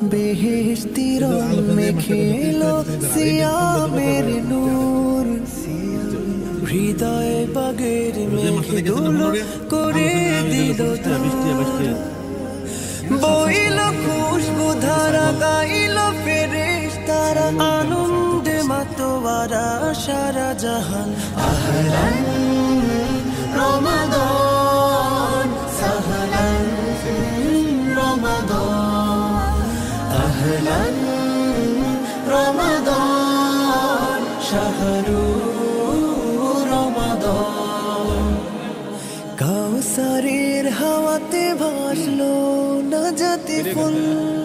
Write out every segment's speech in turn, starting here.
Beheshti रंग में खेलो सियामेर नूर হৃদয়ে বাগের মেঘ দুলো করে দিল বইল খুশবু ধারা গাইল ফেরেশতারা আনন্দে মাতোয়ারা সারা জাহান আহলান রমাদান সাহলান রমাদান আহলান রমাদান শাহরু রমাদান কাউসারের হাওয়াতে ভাসলো নাজাতে ফুল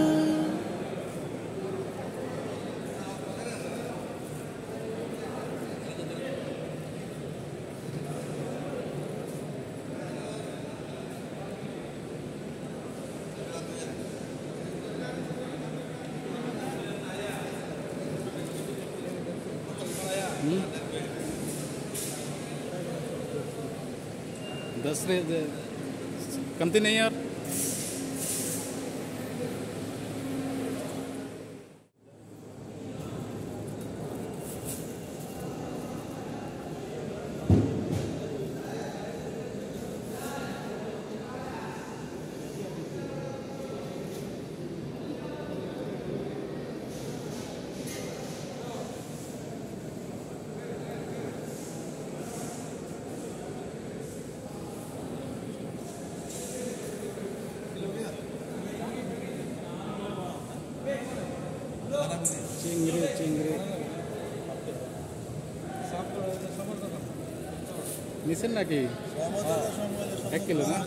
दस कमती नहीं यार। चिंगरे चिंगरे निशन ना कि 1 किलो ना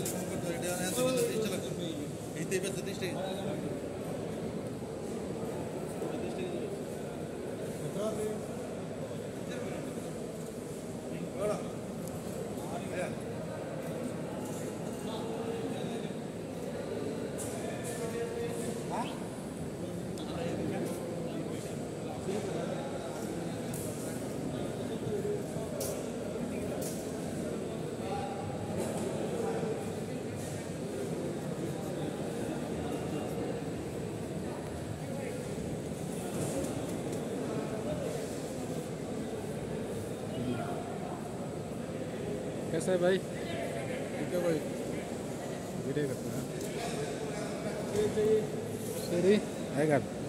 कैसा है भाई? ठीक है भाई, वीडियो करते हैं। सही आएगा।